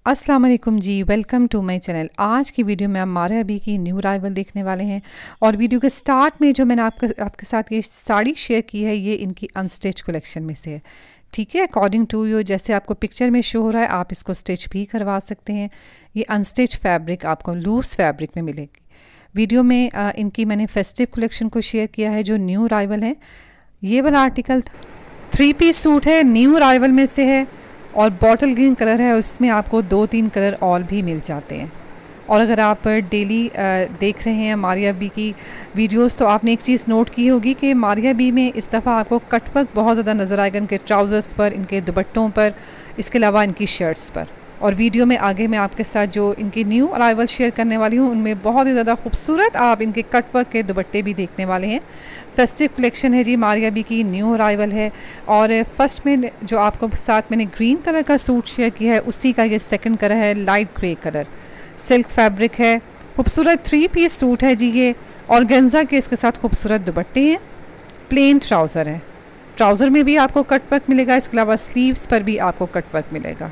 अस्सलाम वालेकुम जी, वेलकम टू माय चैनल। आज की वीडियो में हम मारिया अबी की न्यू अराइवल देखने वाले हैं और वीडियो के स्टार्ट में जो मैंने आपके साथ ये साड़ी शेयर की है ये इनकी अनस्टिच कलेक्शन में से है। ठीक है, अकॉर्डिंग टू यू जैसे आपको पिक्चर में शो हो रहा है आप इसको स्टिच भी करवा सकते हैं। ये अनस्टिच फैब्रिक आपको लूज़ फैब्रिक में मिलेगी। वीडियो में इनकी मैंने फेस्टिव कलेक्शन को शेयर किया है जो न्यू अराइवल है। ये वाला आर्टिकल 3 पीस सूट है, न्यू अराइवल में से है और बॉटल ग्रीन कलर है। उसमें आपको 2-3 कलर और भी मिल जाते हैं। और अगर आप डेली देख रहे हैं मारिया अबी की वीडियोस तो आपने एक चीज़ नोट की होगी कि मारिया अबी में इस दफ़ा आपको कटवर्क बहुत ज़्यादा नज़र आएगा इनके ट्राउज़र्स पर, इनके दुपट्टों पर, इसके अलावा इनकी शर्ट्स पर। और वीडियो में आगे मैं आपके साथ जो इनकी न्यू अराइवल शेयर करने वाली हूँ उनमें बहुत ही ज़्यादा खूबसूरत आप इनके कटवर्क के दुपट्टे भी देखने वाले हैं। फेस्टिव कलेक्शन है जी, मारिया अबी की न्यू अराइवल है। और फर्स्ट में जो आपको साथ मैंने ग्रीन कलर का सूट शेयर किया है उसी का ये सेकंड कलर है, light grey colour, silk fabric है। खूबसूरत 3 पीस सूट है जी ये। ऑर्गेन्जा के इसके साथ खूबसूरत दुपट्टे हैं। प्लेन ट्राउज़र है, ट्राउज़र में भी आपको कटवर्क मिलेगा, इसके अलावा स्लीव्स पर भी आपको कटवर्क मिलेगा।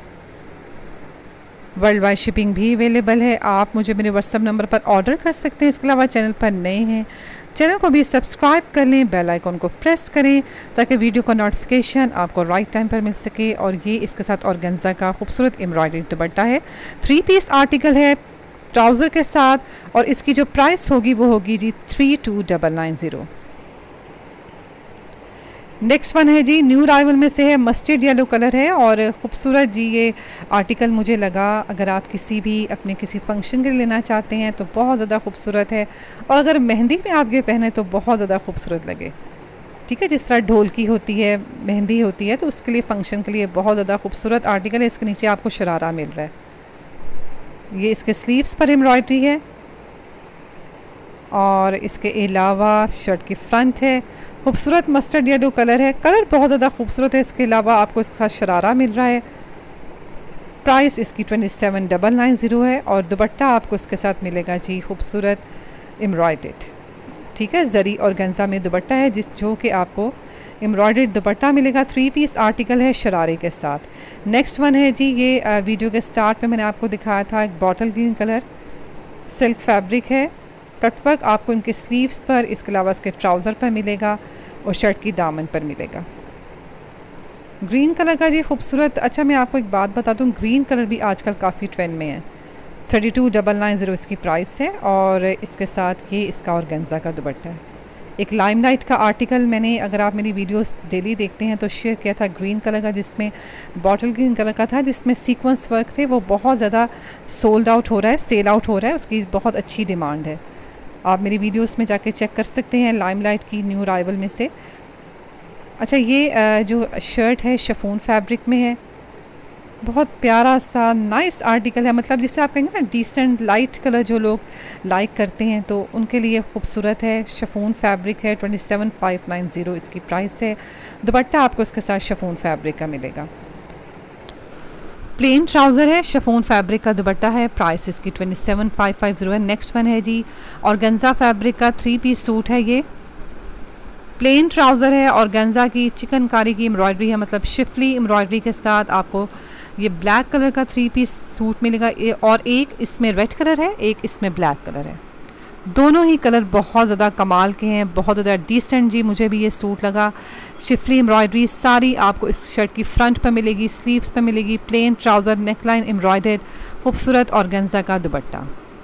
वर्ल्ड वाइड शिपिंग भी अवेलेबल है। आप मुझे मेरे व्हाट्सअप नंबर पर ऑर्डर कर सकते हैं। इसके अलावा चैनल पर नए हैं चैनल को भी सब्सक्राइब कर लें, बेल आइकन को प्रेस करें ताकि वीडियो का नोटिफिकेशन आपको राइट टाइम पर मिल सके। और ये इसके साथ ऑर्गेन्जा का खूबसूरत एम्ब्रॉयडरी दुपट्टा है। 3 पीस आर्टिकल है ट्राउज़र के साथ और इसकी जो प्राइस होगी वो होगी जी 32,990। नेक्स्ट वन है जी, न्यू अराइवल में से है, मस्टर्ड येलो कलर है और ख़ूबसूरत जी ये आर्टिकल मुझे लगा अगर आप किसी भी अपने किसी फंक्शन के लिए लेना चाहते हैं तो बहुत ज़्यादा खूबसूरत है। और अगर मेहंदी में आप ये पहने तो बहुत ज़्यादा खूबसूरत लगे। ठीक है, जिस तरह ढोलकी होती है, मेहंदी होती है, तो उसके लिए फ़ंक्शन के लिए बहुत ज़्यादा खूबसूरत आर्टिकल है। इसके नीचे आपको शरारा मिल रहा है। ये इसके स्लीव्स पर एम्ब्रॉयडरी है और इसके अलावा शर्ट की फ्रंट है। खूबसूरत मस्टर्ड येलो कलर है, कलर बहुत ज़्यादा खूबसूरत है। इसके अलावा आपको इसके साथ शरारा मिल रहा है। प्राइस इसकी 27,990 है और दुपट्टा आपको इसके साथ मिलेगा जी खूबसूरत एम्ब्रॉयडर्ड। ठीक है, जरी और गंजा में दुपट्टा है जो कि आपको एम्ब्रॉयडर्ड दुपट्टा मिलेगा। 3 पीस आर्टिकल है शरारे के साथ। नेक्स्ट वन है जी, ये वीडियो के स्टार्ट में मैंने आपको दिखाया था, एक bottle green colour, silk fabric है। कटवर्क आपको इनके स्लीव्स पर, इसके अलावा इसके ट्राउज़र पर मिलेगा और शर्ट की दामन पर मिलेगा। ग्रीन कलर का जी खूबसूरत। अच्छा, मैं आपको एक बात बता दूं, ग्रीन कलर भी आजकल काफ़ी ट्रेंड में है। 32,990 इसकी प्राइस है और इसके साथ ये इसका ऑर्गेन्जा का दुपट्टा है। एक लाइमलाइट का आर्टिकल मैंने, अगर आप मेरी वीडियोस डेली देखते हैं तो शेयर किया था ग्रीन कलर का, जिसमें बॉटल ग्रीन कलर का था, जिसमें सीक्वेंस वर्क थे। वो बहुत ज़्यादा सोल्ड आउट हो रहा है, सेल आउट हो रहा है, उसकी बहुत अच्छी डिमांड है। आप मेरी वीडियोस में जाके चेक कर सकते हैं लाइमलाइट की न्यू अराइवल में से। अच्छा, ये जो शर्ट है शिफॉन फैब्रिक में है, बहुत प्यारा सा नाइस आर्टिकल है। मतलब जिसे आप कहेंगे ना डिसेंट लाइट कलर जो लोग लाइक करते हैं तो उनके लिए खूबसूरत है। शिफॉन फैब्रिक है, 27,590 इसकी प्राइस है। दुपट्टा आपको इसके साथ शिफॉन फैब्रिक का मिलेगा। प्लेन ट्राउज़र है, शिफॉन फैब्रिक का दुपट्टा है। प्राइस इसकी 27,550 है। नेक्स्ट वन है जी, ऑर्गेन्जा फैब्रिक का 3 पीस सूट है। ये प्लेन ट्राउज़र है, ऑर्गेन्जा की चिकनकारी की एम्ब्रॉयडरी है, मतलब शिफली एम्ब्रॉयडरी के साथ आपको ये ब्लैक कलर का 3 पीस सूट मिलेगा। और एक इसमें रेड कलर है, एक इसमें ब्लैक कलर है। दोनों ही कलर बहुत ज़्यादा कमाल के हैं, बहुत ज़्यादा डिसेंट जी मुझे भी ये सूट लगा। शिफली एम्ब्रॉयडरी सारी आपको इस शर्ट की फ्रंट पर मिलेगी, स्लीव्स पर मिलेगी। प्लेन ट्राउज़र, नेकलाइन एम्ब्रॉयडर्ड, खूबसूरत ऑर्गेन्जा का दुपट्टा।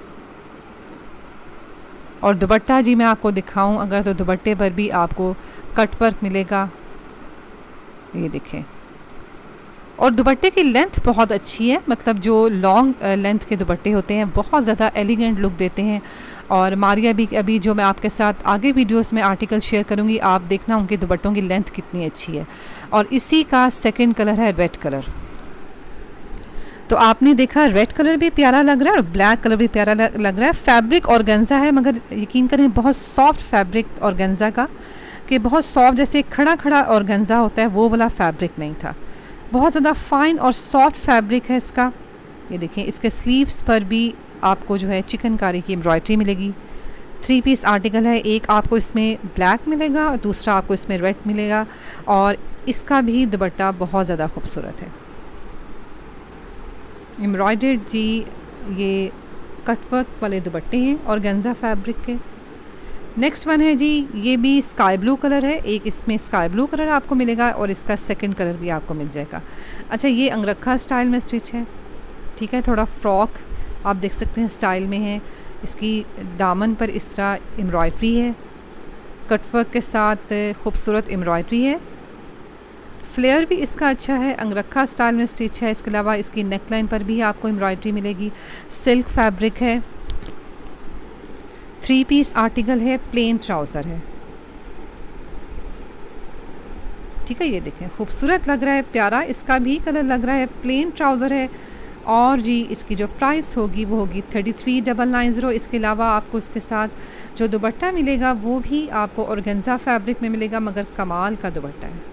और दुपट्टा जी मैं आपको दिखाऊं अगर तो दुपट्टे पर भी आपको कटवर्क मिलेगा, ये देखें। और दुपट्टे की लेंथ बहुत अच्छी है, मतलब जो लॉन्ग लेंथ के दुपट्टे होते हैं बहुत ज़्यादा एलिगेंट लुक देते हैं। और मारिया अबी जो मैं आपके साथ आगे वीडियोस में आर्टिकल शेयर करूँगी, आप देखना उनके दुपट्टों की लेंथ कितनी अच्छी है। और इसी का सेकंड कलर है रेड कलर। तो आपने देखा रेड कलर भी प्यारा लग रहा है और ब्लैक कलर भी प्यारा लग रहा है। फैब्रिक ऑर्गेन्जा है, मगर यकीन करें बहुत सॉफ्ट फैब्रिक ऑर्गेन्जा का, कि बहुत सॉफ्ट जैसे खड़ा खड़ा ऑर्गेन्जा होता है वो वाला फैब्रिक नहीं था। बहुत ज़्यादा फाइन और सॉफ्ट फैब्रिक है इसका। ये देखिए, इसके स्लीव्स पर भी आपको जो है चिकनकारी की एम्ब्रॉयडरी मिलेगी। 3 पीस आर्टिकल है, एक आपको इसमें ब्लैक मिलेगा और दूसरा आपको इसमें रेड मिलेगा। और इसका भी दुपट्टा बहुत ज़्यादा खूबसूरत है। एम्ब्रॉयडर्ड जी ये कटवर्क वाले दुपट्टे हैं ऑर्गेन्जा फैब्रिक के। नेक्स्ट वन है जी, ये भी स्काई ब्लू कलर है, एक इसमें स्काई ब्लू कलर आपको मिलेगा और इसका सेकंड कलर भी आपको मिल जाएगा। अच्छा, ये अंगरखा स्टाइल में स्टिच है, ठीक है, थोड़ा फ्रॉक आप देख सकते हैं स्टाइल में है। इसकी दामन पर इस तरह एम्ब्रॉयडरी है, कटवर्क के साथ खूबसूरत एम्ब्रॉयडरी है। फ्लेयर भी इसका अच्छा है, अंगरखा स्टाइल में स्टिच है। इसके अलावा इसकी नेकलाइन पर भी आपको एम्ब्रॉयडरी मिलेगी। सिल्क फैब्रिक है, 3 पीस आर्टिकल है, प्लेन ट्राउज़र है, ठीक है। ये देखें खूबसूरत लग रहा है, प्यारा इसका भी कलर लग रहा है, प्लेन ट्राउज़र है। और जी इसकी जो प्राइस होगी वो होगी 33,990। इसके अलावा आपको इसके साथ जो दुपट्टा मिलेगा वो भी आपको ऑर्गेन्जा फैब्रिक में मिलेगा, मगर कमाल का दुपट्टा है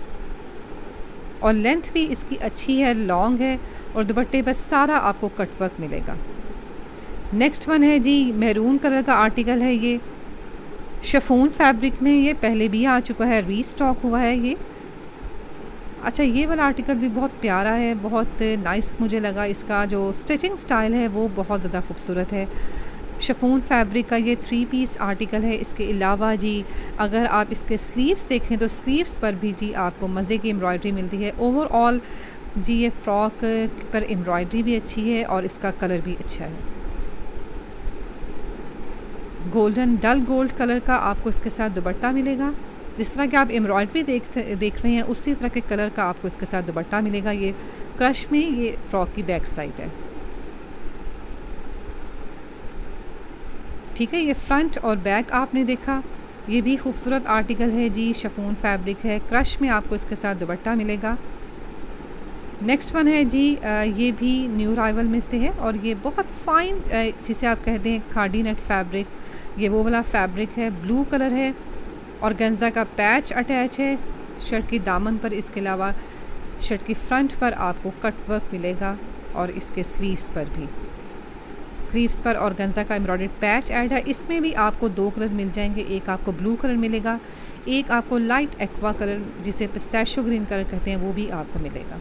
और लेंथ भी इसकी अच्छी है, लॉन्ग है और दुपट्टे पर सारा आपको कटवर्क मिलेगा। नेक्स्ट वन है जी, मैरून कलर का आर्टिकल है, ये शिफॉन फैब्रिक में, ये पहले भी आ चुका है, रीस्टॉक हुआ है ये। अच्छा, ये वाला आर्टिकल भी बहुत प्यारा है, बहुत नाइस मुझे लगा। इसका जो स्टिचिंग स्टाइल है वो बहुत ज़्यादा खूबसूरत है। शिफॉन फैब्रिक का ये 3 पीस आर्टिकल है। इसके अलावा जी अगर आप इसके स्लीव्स देखें तो स्लीव्स पर भी जी आपको मज़े की एम्ब्रॉयडरी मिलती है। ओवरऑल जी ये फ्रॉक पर एम्ब्रॉयडरी भी अच्छी है और इसका कलर भी अच्छा है। गोल्डन डल गोल्ड कलर का आपको इसके साथ दुपट्टा मिलेगा। जिस तरह के आप एम्ब्रॉयडरी देख रहे हैं उसी तरह के कलर का आपको इसके साथ दुपट्टा मिलेगा। ये क्रश में ये फ्रॉक की बैक साइड है, ठीक है। ये फ्रंट और बैक आपने देखा, ये भी खूबसूरत आर्टिकल है जी, शिफॉन फैब्रिक है, क्रश में आपको इसके साथ दुपट्टा मिलेगा। नेक्स्ट वन है जी, ये भी न्यू अराइवल में से है और ये बहुत फ़ाइन जिसे आप कहते हैं खाड़ी नेट फैब्रिक, ये वो वाला फैब्रिक है, ब्लू कलर है, ऑर्गेन्जा का पैच अटैच है शर्ट की दामन पर। इसके अलावा शर्ट की फ्रंट पर आपको कट वर्क मिलेगा और इसके स्लीव्स पर भी, स्लीव्स पर ऑर्गेन्जा का एम्ब्रॉयडर्ड पैच ऐड है। इसमें भी आपको 2 कलर मिल जाएंगे, एक आपको ब्लू कलर मिलेगा, एक आपको लाइट एक्वा कलर जिसे पिस्ताशियो ग्रीन कलर कहते हैं वो भी आपको मिलेगा।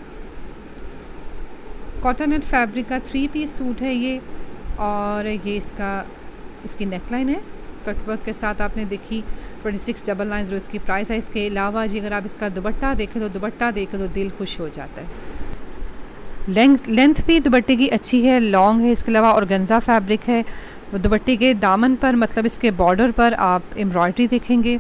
कॉटन नेट फैब्रिक का 3 पीस सूट है ये और ये इसकी नेकलाइन है, कटवर्क के साथ आपने देखी 26,990 इसकी प्राइस है। इसके अलावा जी अगर आप इसका दुपट्टा देखें तो दुपट्टा देखें तो दिल खुश हो जाता है। लेंथ भी दुपट्टे की अच्छी है, लॉन्ग है। इसके अलावा ऑर्गेन्जा फैब्रिक है, वो दुपट्टे के दामन पर मतलब इसके बॉर्डर पर आप एम्ब्रॉयडरी देखेंगे।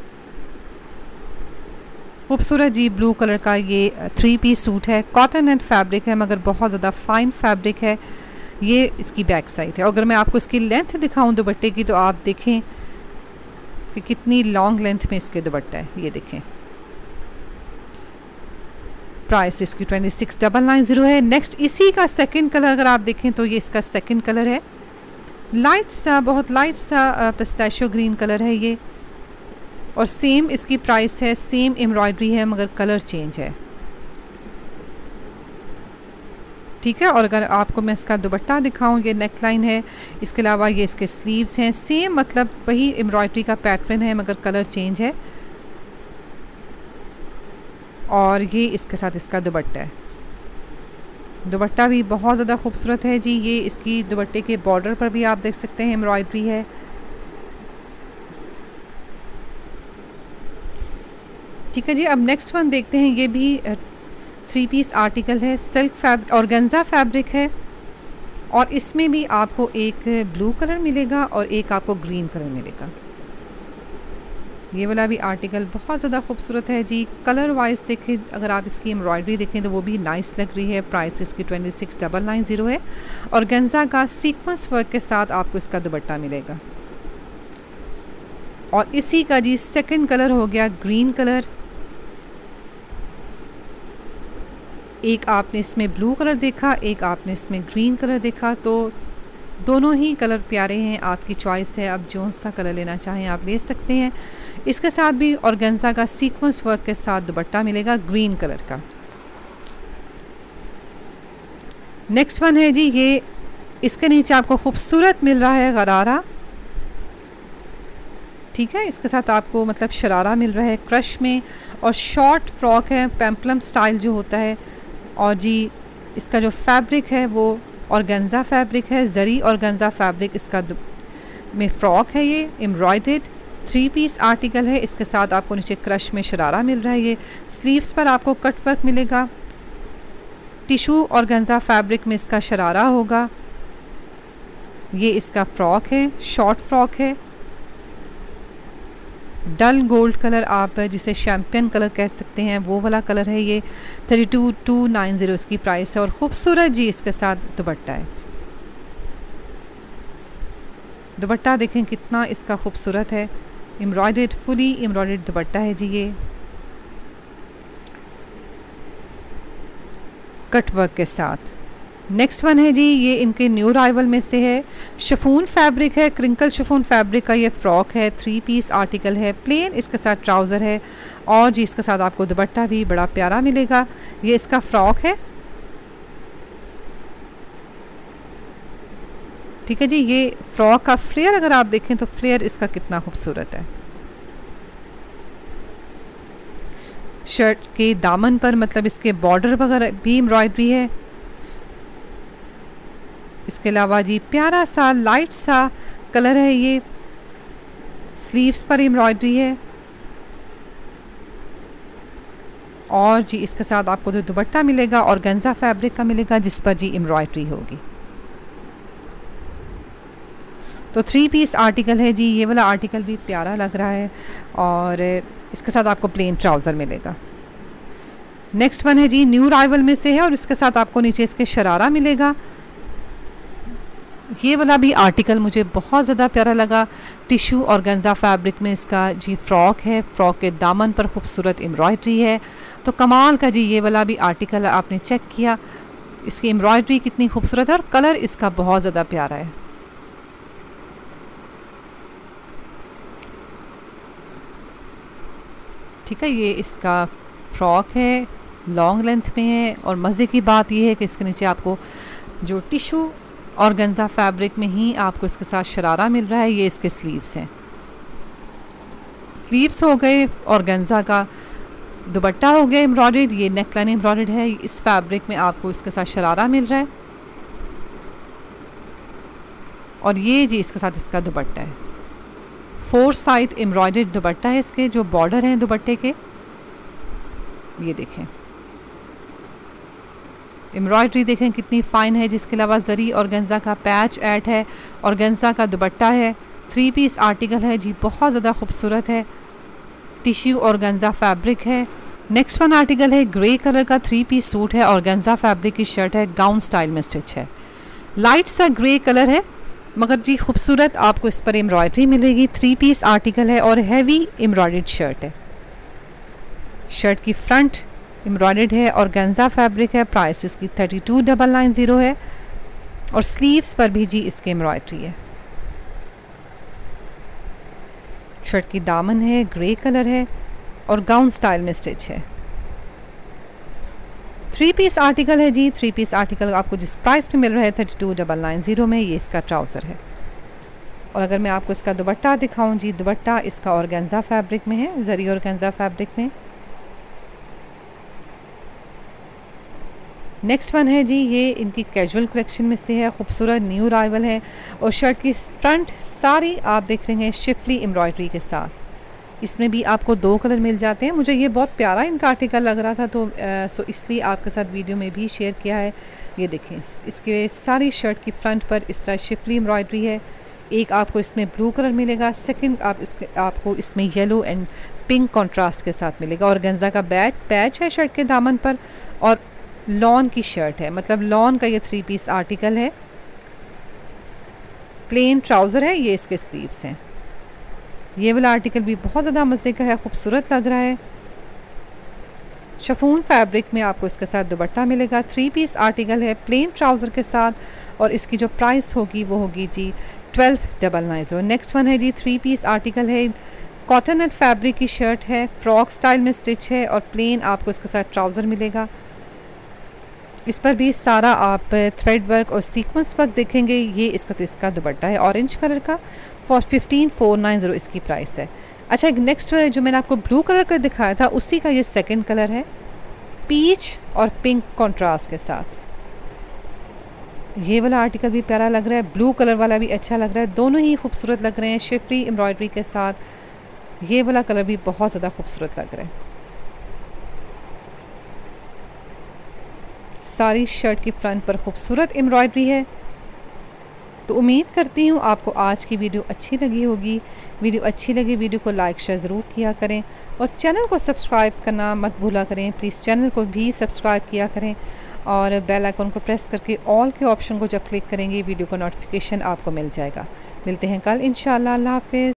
खूबसूरत जी ब्लू कलर का ये 3 पीस सूट है, कॉटन एंड फैब्रिक है मगर बहुत ज़्यादा फ़ाइन फैब्रिक है। ये इसकी बैक साइड है। अगर मैं आपको इसकी लेंथ दिखाऊं दुपट्टे की तो आप देखें कि कितनी लॉन्ग लेंथ में इसके दुपट्टा है, ये देखें। प्राइस इसकी 26,990 है। नेक्स्ट इसी का सेकंड कलर अगर आप देखें तो ये इसका सेकंड कलर है, लाइट सा, बहुत लाइट सा पिस्ताशियो ग्रीन कलर है ये और सेम इसकी प्राइस है, सेम एम्ब्रॉयडरी है मगर कलर चेंज है, ठीक है। और अगर आपको मैं इसका दुपट्टा दिखाऊं, ये नेकलाइन है, इसके अलावा ये इसके स्लीव्स हैं, सेम मतलब वही एम्ब्रॉयडरी का पैटर्न है मगर कलर चेंज है और ये इसके साथ इसका दुपट्टा है। दुपट्टा भी बहुत ज़्यादा खूबसूरत है जी। ये इसकी दुपट्टे के बॉर्डर पर भी आप देख सकते हैं एम्ब्रॉयडरी है। ठीक है जी, अब नेक्स्ट वन देखते हैं। ये भी 3 पीस आर्टिकल है, सिल्क ऑर्गेन्जा फैब्रिक है और इसमें भी आपको एक ब्लू कलर मिलेगा और एक आपको ग्रीन कलर मिलेगा। ये वाला भी आर्टिकल बहुत ज़्यादा खूबसूरत है जी। कलर वाइज देखें, अगर आप इसकी एम्ब्रॉयडरी देखें तो वो भी नाइस लग रही है। प्राइस इसकी 26,990 है। ऑर्गेन्जा का सीक्वेंस वर्क के साथ आपको इसका दुपट्टा मिलेगा और इसी का जी सेकंड कलर हो गया ग्रीन कलर। एक आपने इसमें ब्लू कलर देखा, एक आपने इसमें ग्रीन कलर देखा, तो दोनों ही कलर प्यारे हैं, आपकी चॉइस है, आप जो सा कलर लेना चाहें आप ले सकते हैं। इसके साथ भी ऑर्गेन्जा का सीक्वेंस वर्क के साथ दुपट्टा मिलेगा ग्रीन कलर का। नेक्स्ट वन है जी, ये इसके नीचे आपको खूबसूरत मिल रहा है गरारा, ठीक है। इसके साथ आपको मतलब शरारा मिल रहा है क्रश में और शॉर्ट फ्रॉक है, पेम्पलम स्टाइल जो होता है। और जी इसका जो फैब्रिक है वो ऑर्गेन्जा फैब्रिक है, जरी ऑर्गेन्जा फैब्रिक इसका में फ़्रॉक है, ये एम्ब्रॉयडर्ड 3 पीस आर्टिकल है। इसके साथ आपको नीचे क्रश में शरारा मिल रहा है। ये स्लीव्स पर आपको कट वर्क मिलेगा। टिशू ऑर्गेन्जा फैब्रिक में इसका शरारा होगा। ये इसका फ़्रॉक है, शॉर्ट फ्रॉक है, डल गोल्ड कलर, आप जिसे शैम्पियन कलर कह सकते हैं, वो वाला कलर है। ये 32,290 इसकी प्राइस है। और ख़ूबसूरत जी इसके साथ दुपट्टा है। दुपट्टा देखें कितना इसका खूबसूरत है, एम्ब्रॉयडर्ड, फुली एम्ब्रॉयडर्ड दुपट्टा है जी। ये कट वर्क के साथ। नेक्स्ट वन है जी, ये इनके न्यू राइवल में से है, शिफॉन फैब्रिक है, क्रिंकल शिफॉन फैब्रिक का ये फ़्रॉक है, 3 पीस आर्टिकल है, प्लेन इसके साथ ट्राउज़र है और जी इसके साथ आपको दुपट्टा भी बड़ा प्यारा मिलेगा। ये इसका फ़्रॉक है, ठीक है जी। ये फ़्रॉक का फ्लेयर अगर आप देखें तो फ्लेयर इसका कितना खूबसूरत है। शर्ट के दामन पर मतलब इसके बॉर्डर वगैरह भी एम्ब्रॉयडरी है। इसके अलावा जी प्यारा सा लाइट सा कलर है, ये स्लीव्स पर एम्ब्रॉयडरी है और जी इसके साथ आपको जो दुपट्टा मिलेगा ऑर्गेन्जा फैब्रिक का मिलेगा जिस पर जी एम्ब्रॉयडरी होगी। तो 3 पीस आर्टिकल है जी। ये वाला आर्टिकल भी प्यारा लग रहा है और इसके साथ आपको प्लेन ट्राउज़र मिलेगा। नेक्स्ट वन है जी, न्यू राइवल में से है और इसके साथ आपको नीचे इसके शरारा मिलेगा। ये वाला भी आर्टिकल मुझे बहुत ज़्यादा प्यारा लगा। टिशू ऑर्गेन्जा फैब्रिक में इसका जी फ़्रॉक है, फ़्रॉक के दामन पर खूबसूरत एम्ब्रॉयडरी है। तो कमाल का जी ये वाला भी आर्टिकल आपने चेक किया, इसकी एम्ब्रॉयडरी कितनी खूबसूरत है और कलर इसका बहुत ज़्यादा प्यारा है। ठीक है, ये इसका फ़्रॉक है, लॉन्ग लेंथ में है और मज़े की बात ये है कि इसके नीचे आपको जो टिशू ऑर्गेन्जा फैब्रिक में ही आपको इसके साथ शरारा मिल रहा है। ये इसके स्लीव्स हैं, स्लीव्स हो गए ऑर्गेन्जा का, दुपट्टा हो गया एम्ब्रॉयडर्ड, ये नेकलाइन एम्ब्रॉयडर्ड है। इस फैब्रिक में आपको इसके साथ शरारा मिल रहा है और ये जी इसके साथ इसका दुपट्टा है। 4 साइड एम्ब्रॉयडर्ड दुपट्टा है, इसके जो बॉर्डर हैं दुपट्टे के ये देखें, एम्ब्रॉयडरी देखें कितनी फ़ाइन है। जिसके अलावा जरी ऑर्गेन्जा का पैच ऐड है, ऑर्गेन्जा का दुपट्टा है, 3 पीस आर्टिकल है जी, बहुत ज़्यादा खूबसूरत है। टिश्यू ऑर्गेन्जा फैब्रिक है। नेक्स्ट वन आर्टिकल है ग्रे कलर का 3 पीस सूट है, ऑर्गेन्जा फैब्रिक की शर्ट है, गाउन स्टाइल में स्टिच है। लाइट सा ग्रे कलर है मगर जी खूबसूरत आपको इस पर एम्ब्रॉयडरी मिलेगी। 3 पीस आर्टिकल है और हैवी एम्ब्रॉयडर्ड शर्ट है। शर्ट की फ्रंट एम्ब्रॉयडर्ड है, ऑर्गेन्जा फैब्रिक है, प्राइस इसकी 32,990 है और स्लीव्स पर भी जी इसके एम्ब्रॉयडरी है। शर्ट की दामन है, ग्रे कलर है और गाउन स्टाइल में स्टिच है। 3 पीस आर्टिकल है जी। 3 पीस आर्टिकल आपको जिस प्राइस पे मिल रहा है 32,990 में, ये इसका ट्राउज़र है। और अगर मैं आपको इसका दुपट्टा दिखाऊं जी, दुपट्टा इसका ऑर्गेन्जा फैब्रिक में है, जरी ऑर्गेन्जा फैब्रिक में। नेक्स्ट वन है जी, ये इनकी कैजुअल कलेक्शन में से है, खूबसूरत न्यू राइवल है और शर्ट की फ्रंट सारी आप देख रहे हैं शिफली एम्ब्रॉयडरी के साथ। इसमें भी आपको 2 कलर मिल जाते हैं। मुझे ये बहुत प्यारा इनका आर्टिकल लग रहा था तो इसलिए आपके साथ वीडियो में भी शेयर किया है। ये देखें, इसके सारी शर्ट की फ्रंट पर इस तरह शिफली एम्ब्रॉयडरी है। एक आपको इसमें ब्लू कलर मिलेगा, सेकंड आपको इसमें येलो एंड पिंक कॉन्ट्रास्ट के साथ मिलेगा। ऑर्गेन्जा का पैच है शर्ट के दामन पर और लॉन की शर्ट है, मतलब लॉन का ये 3 पीस आर्टिकल है। प्लेन ट्राउज़र है, ये इसके स्लीव्स हैं। ये वाला आर्टिकल भी बहुत ज़्यादा मज़े का है, खूबसूरत लग रहा है। शिफॉन फैब्रिक में आपको इसके साथ दुपट्टा मिलेगा। 3 पीस आर्टिकल है, प्लेन ट्राउज़र के साथ और इसकी जो प्राइस होगी वो होगी जी 12,990। नेक्स्ट वन है जी, 3 पीस आर्टिकल है, कॉटन एंड फैब्रिक की शर्ट है, फ्रॉक स्टाइल में स्टिच है और प्लेन आपको इसके साथ ट्राउज़र मिलेगा। इस पर भी सारा आप थ्रेड वर्क और सीक्वेंस वर्क देखेंगे। ये इसका दुपट्टा है ऑरेंज कलर का, 15,490 इसकी प्राइस है। अच्छा, एक नेक्स्ट जो मैंने आपको ब्लू कलर का दिखाया था उसी का ये सेकंड कलर है, पीच और पिंक कंट्रास्ट के साथ। ये वाला आर्टिकल भी प्यारा लग रहा है, ब्लू कलर वाला भी अच्छा लग रहा है, दोनों ही खूबसूरत लग रहे हैं शिफरी एम्ब्रॉयडरी के साथ। ये वाला कलर भी बहुत ज़्यादा खूबसूरत लग रहा है। सारी शर्ट की फ्रंट पर खूबसूरत एम्ब्रॉयडरी है। तो उम्मीद करती हूँ आपको आज की वीडियो अच्छी लगी होगी। वीडियो अच्छी लगी वीडियो को लाइक शेयर ज़रूर किया करें और चैनल को सब्सक्राइब करना मत भूला करें। प्लीज़ चैनल को भी सब्सक्राइब किया करें और बेल आइकन को प्रेस करके ऑल के ऑप्शन को जब क्लिक करेंगे वीडियो का नोटिफिकेशन आपको मिल जाएगा। मिलते हैं कल इंशाल्लाह। अल्लाह हाफ़िज़।